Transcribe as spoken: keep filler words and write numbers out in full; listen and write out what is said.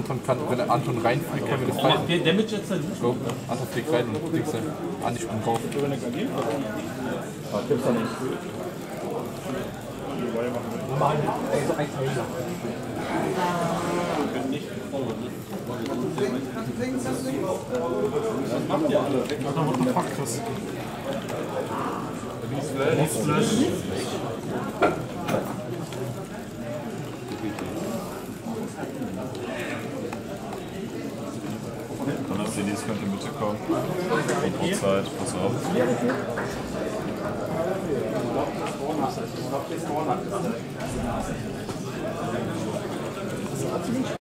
Anton kann, wenn der Anton reinfliegt, können wir das fighten. Der Damage jetzt halt nicht. Go. Anton fliegt rein und fliegst dann. Andi springt drauf. Ah, gibt's da nicht. Mann, ey, so ein Trailer. Was macht ihr alle? Alter, what the fuck, Chris? Flash. Dann das C Ds könnte Mitte kommen. Und Uhrzeit, pass auf.